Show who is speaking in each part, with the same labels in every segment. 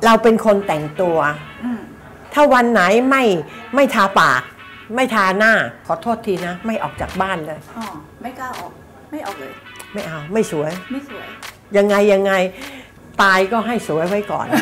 Speaker 1: เราเป็นคนแต่งตัวถ้าวันไหนไม่ทาปากไม่ทาหน้าขอโทษทีนะไม่ออกจากบ้านเลย
Speaker 2: อ๋อไม่กล้าออกไม่ออกเลย
Speaker 1: ไม่เอาไม่สวย
Speaker 2: ไม่สวย
Speaker 1: ยังไงตายก็ให้สวยไว้ก่อน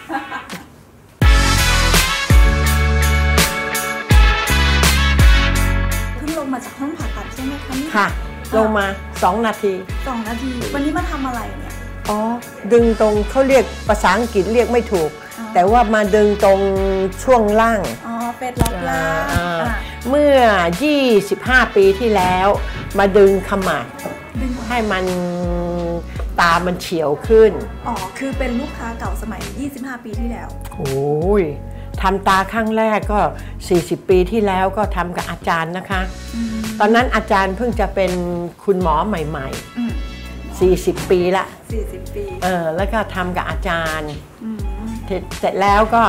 Speaker 2: เพิ่งลงมาจากห้องผ่าตัดใช่ไหมคะ
Speaker 1: ค่ะลงมา2 นาที
Speaker 2: 2 นาทีวันนี้มาทำอะไรเนี่ย
Speaker 1: อ๋อดึงตรงเขาเรียกภาษาอังกฤษเรียกไม่ถูกแต่ว่ามาดึงตรงช่วงล่าง
Speaker 2: อ๋อเฟซล็อกล่าง
Speaker 1: เมื่อ25 ปีที่แล้วมาดึงขมับให้มันตามันเฉียวขึ้น
Speaker 2: อ๋อคือเป็นลูกค้าเก่าสมัย25 ปีที่แล้ว
Speaker 1: โอ้ยทำตาครั้งแรกก็40 ปีที่แล้วก็ทำกับอาจารย์นะคะตอนนั้นอาจารย์เพิ่งจะเป็นคุณหมอใหม่ๆ40 ปีละ
Speaker 2: 40 ปี
Speaker 1: แล้วก็ทำกับอาจารย์เสร็จแล้วก็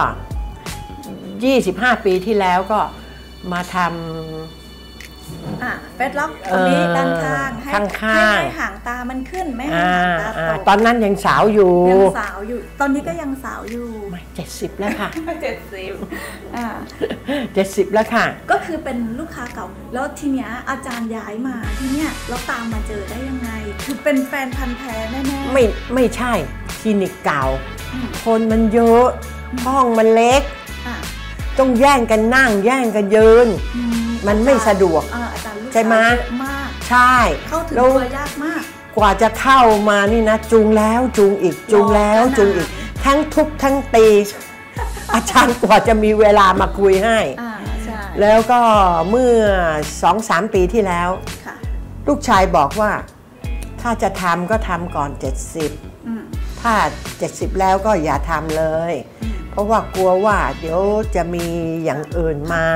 Speaker 1: 25 ปีที่แล้วก็มาทำ
Speaker 2: เฟซล็อกตรงนี้ด้านข้างให้หางตามันขึ้นไม่ให้หางตาตก
Speaker 1: ตอนนั้นยังสาวอยู่
Speaker 2: ตอนนี้ก็ยังสาวอยู่
Speaker 1: ไม่70แล้วค่ะ
Speaker 2: 70
Speaker 1: แล้วค่ะ
Speaker 2: ก็คือเป็นลูกค้าเก่าแล้วทีเนี้ยอาจารย์ย้ายมาที่เนี้ยแล้วตามมาเจอได้ยังไงคือเป็นแฟนพันธุ์แท้แน่ๆ
Speaker 1: ไม่ใช่คลินิกเก่าคนมันเยอะห้องมันเล็กต้องแย่งกันนั่งแย่งกันยืนมันไม่สะดวกใช่ไหมใช่
Speaker 2: เข้าถึงตัวยากมาก
Speaker 1: กว่าจะเข้ามานี่นะจูงแล้วจูงอีกจูงแล้วจูงอีกทั้งทุบทั้งตีอาจารย์กว่าจะมีเวลามาคุยให้แล้วก็เมื่อ 2-3 ปีที่แล้วลูกชายบอกว่าถ้าจะทำก็ทำก่อน70ถ้า70แล้วก็อย่าทำเลยเพราะว่ากลัวว่าเดี๋ยวจะมีอย่างอื่นมา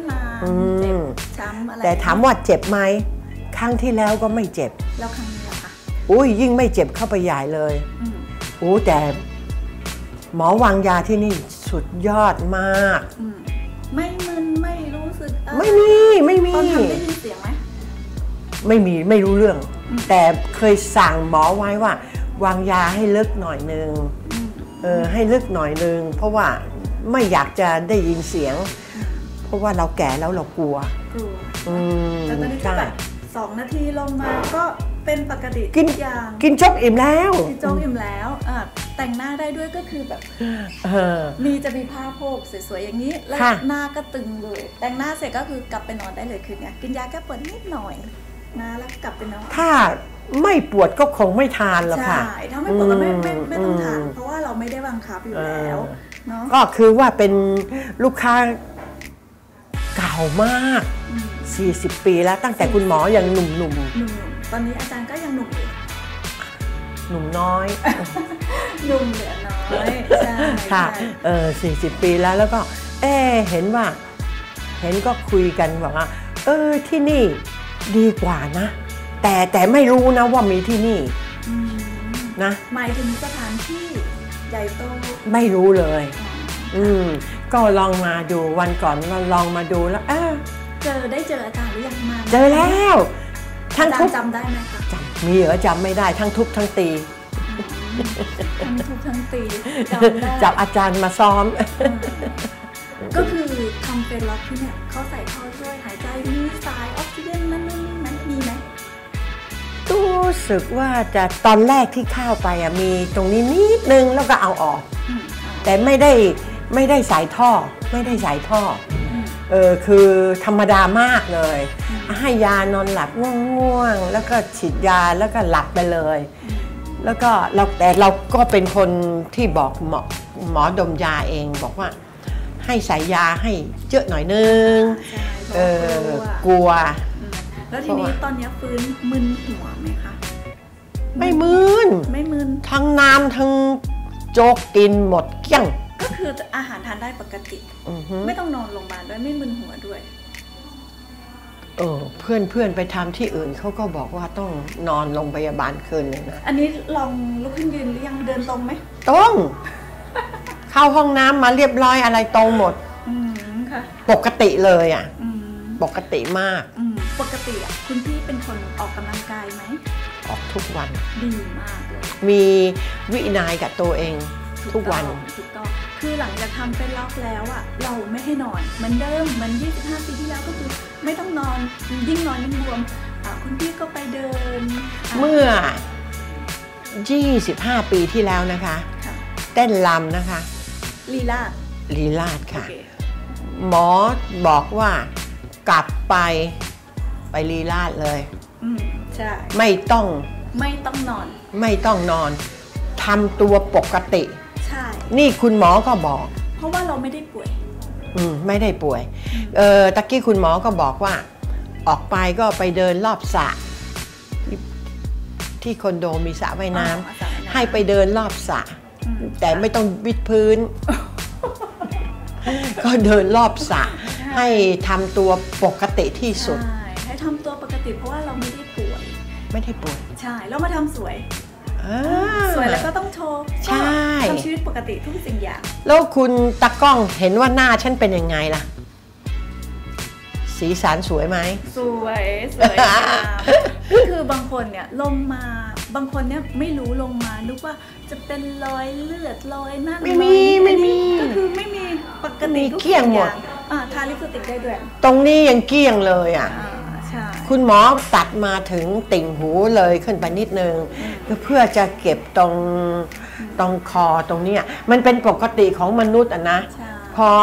Speaker 1: แต่ถามว่าเจ็บไหมครั้งที่แล้วก็ไม่เจ็บ
Speaker 2: แล้วครั้งนี้ล่ะคะ
Speaker 1: อุ้ยยิ่งไม่เจ็บเข้าไปใหญ่เลยแต่หมอวางยาที่นี่สุดยอดมาก
Speaker 2: ไม่มึนไม่รู้สึก
Speaker 1: ไม่มี
Speaker 2: ตอนทำได้ยินเสียงไหม
Speaker 1: ไม่รู้เรื่องแต่เคยสั่งหมอไว้ว่าวางยาให้ลึกหน่อยนึงให้ลึกหน่อยนึงเพราะว่าไม่อยากจะได้ยินเสียงเพราะว่าเราแก่แล้วเรากลัว
Speaker 2: แต่ตอนนี้ก็แบบ2 นาทีลงมาก็เป็นปกติทุกอย่าง
Speaker 1: กินโจ๊กอิ่มแล้ว
Speaker 2: กินโจ๊กอิ่มแล้วแต่งหน้าได้ด้วยก็คือแบบจะมีผ้าโพกสวยๆอย่างนี้แล้วหน้าก็ตึงเลยแต่งหน้าเสร็จก็คือกลับไปนอนได้เลยคืนนี้กินยาแก้ปวดนิดหน่อยนะแล้วกลับไปนอน
Speaker 1: ถ้าไม่ปวดก็คงไม่ทานหรอกค่ะ
Speaker 2: ใช่ถ้าไม่ปวดก็ไม่ต้องทานเพราะว่าเราไม่ได้บังคับอยู่แล้วเนาะ
Speaker 1: ก็คือว่าเป็นลูกค้าเก่ามาก40 ปีแล้วตั้งแต่คุณหมอยังหนุ่ม
Speaker 2: ตอนนี้อาจารย์ก็ยังหนุ่มอยู่
Speaker 1: หนุ่มน้อย
Speaker 2: หนุ่มเหลือน้อยใช่
Speaker 1: ค่ะ40 ปีแล้วก็เห็นก็คุยกันบอกว่าที่นี่ดีกว่านะแต่ไม่รู้นะว่ามีที่นี่นะ
Speaker 2: หมายถึงสถานที่ใหญ่โต
Speaker 1: ไม่รู้เลยก็ลองมาดูวันก่อนเราลองมาดูแล้ว
Speaker 2: ได้เจออาจารย์หรือยังมา
Speaker 1: เจอแล้ว
Speaker 2: ทั้งทุบจำได้ไหมคะ
Speaker 1: มีเหรอจำไม่ได้ทั้งทุบทั้งตี
Speaker 2: ทั้งทุบทั้งตี
Speaker 1: จับอาจารย์มาซ้อม
Speaker 2: ก็คือทำเป็นล็อกที่เนี่ยเขาใส่ท่อช่วยหายใจมีสายออกซิเจนนั่นนี่มีไหม
Speaker 1: รู้สึกว่าจะตอนแรกที่เข้าไปมีตรงนี้นิดนึงแล้วก็เอาออกแต่ไม่ได้ใส่ท่อคือธรรมดามากเลยให้ยานอนหลับง่วงแล้วก็ฉีดยาแล้วก็หลับไปเลยแล้วก็แต่เราก็เป็นคนที่บอกหมอดมยาเองบอกว่าให้ใส่ยาให้เยอะหน่อยนึงกลัว
Speaker 2: แล้วทีนี้ตอนนี้ฟื้นมึนหัวไหมคะ
Speaker 1: ไม่มึนทั้งน้ำทั้งโจ๊กกินหมดเกลี้ยง
Speaker 2: ก็คืออาหารทานได้ปกติไม่ต้องนอนโรงพยาบาลด้วยไม่มึนหัวด้วย
Speaker 1: เพื่อนไปทำที่อื่นเขาก็บอกว่าต้องนอนโรงพยาบาลคืนนึงนะ
Speaker 2: อันนี้ลองลุกขึ้นยืนหรือยังเดินตรงไหม
Speaker 1: ตรงเข้าห้องน้ำมาเรียบร้อยอะไรตรงหมด
Speaker 2: ค่ะ
Speaker 1: ปกติเลยปกติมาก
Speaker 2: ปกติคุณพี่เป็นคนออกกำลังกายไหม
Speaker 1: ออกทุกวัน
Speaker 2: ดีมากเลย
Speaker 1: มีวินัยกับตัวเองทุกวัน
Speaker 2: ถูกต้องคือหลังจากทำเป็นล็อกแล้วอ่ะเราไม่ให้นอนเหมือนเดิมเหมือน25 ปีที่แล้วก็คือไม่ต้องนอนยิ่งนอนยิ่งบวมคุณพี่ก็ไปเดิน
Speaker 1: เมื่อ25 ปีที่แล้วนะคะเต้นรำนะคะ
Speaker 2: ลีลาศ
Speaker 1: ค่ะ หมอบอกว่ากลับไปลีลาศเลย
Speaker 2: ใช่
Speaker 1: ไม่ต้องนอนทำตัวปกติ
Speaker 2: ใช่
Speaker 1: นี่คุณหมอก็บอก
Speaker 2: เพราะว่าเราไม่ได้ป่วย
Speaker 1: ไม่ได้ป่วยตะกี้คุณหมอก็บอกว่าออกไปก็ไปเดินรอบสระที่คอนโดมีสระว่ายน้ำให้ไปเดินรอบสระแต่ไม่ต้องวิดพื้นก็เดินรอบสระให้ทำตัวปกติที่สุด
Speaker 2: ให้ทำตัวปกติเพราะว่าเราไม่ได้ป่วยใช่เรามาทำสวยแล้วก็ต้องโชว์
Speaker 1: ใช่
Speaker 2: ทำชีวิตปกติทุกสิ่งอย่าง
Speaker 1: แล้วคุณตากล้องเห็นว่าหน้าฉันเป็นยังไงล่ะสีสันสวยไหม
Speaker 2: สวยคือบางคนเนี่ยลงมาบางคนเนี่ยไม่รู้ลงมานึกว่าจะเป็นรอยเลือดรอยนั่น
Speaker 1: ไม่มี
Speaker 2: ก็คือไม่มีปกติ
Speaker 1: ทุกอย่างหมด
Speaker 2: ทาลิปสติกได้ด้วย
Speaker 1: ตรงนี้ยังเกลี้ยงเลยคุณหมอตัดมาถึงติ่งหูเลยขึ้นไปนิดนึงเพื่อจะเก็บตรงคอตรงนี้มันเป็นปกติของมนุษย์นะพอ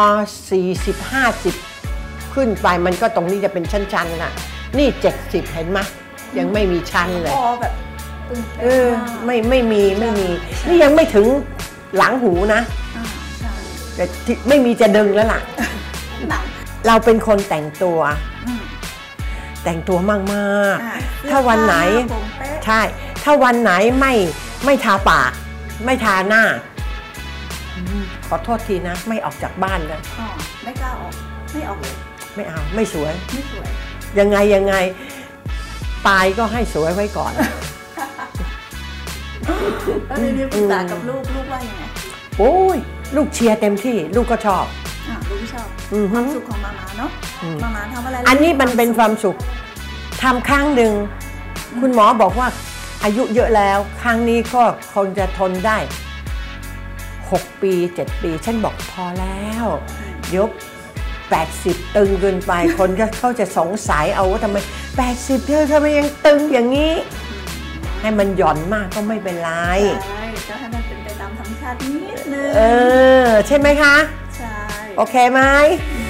Speaker 1: 40-50ขึ้นไปมันก็ตรงนี้จะเป็นชั้นๆน่ะนี่70เห็นไหมยังไม่มีชั้นเลย
Speaker 2: แบบ
Speaker 1: ไม่มีนี่ยังไม่ถึงหลังหูนะแต่ไม่มีจะดึงแล้วล่ะเราเป็นคนแต่งตัวมากๆถ้าวันไหนใช่ถ้าวันไหนไม่ทาปากไม่ทาหน้าขอโทษทีนะไม่ออกจากบ้านเลย
Speaker 2: ไม่กล้าออกไม่ออกเลย
Speaker 1: ไม่เอาไม่สวยยังไงตายก็ให้สวยไว้ก่อน
Speaker 2: แล้วทีนี้ปรึกษากับลูกว่ายังไง
Speaker 1: โอ้ยลูกเชียร์เต็มที่ลูกก็ชอบ
Speaker 2: ลูกชอบความสุขของมาม่าเนาะมาม่าทำอะไร
Speaker 1: อันนี้มันเป็นความสุขทำครั้งหนึ่งคุณหมอบอกว่าอายุเยอะแล้วครั้งนี้ก็คงจะทนได้6 ปี 7 ปีฉันบอกพอแล้วเดี๋ยว80ตึงเกินไปคนเขาจะสงสัยเอาว่าทำไม80เธอทำไมยังตึงอย่างนี้ให้มันหย่อนมากก็ไม่เป็นไร
Speaker 2: ใช่ก็ให้มันเป็นไปตามธรรมชาตินิดนึง
Speaker 1: ใช่ไหมคะ
Speaker 2: ใช่
Speaker 1: โอเคไหม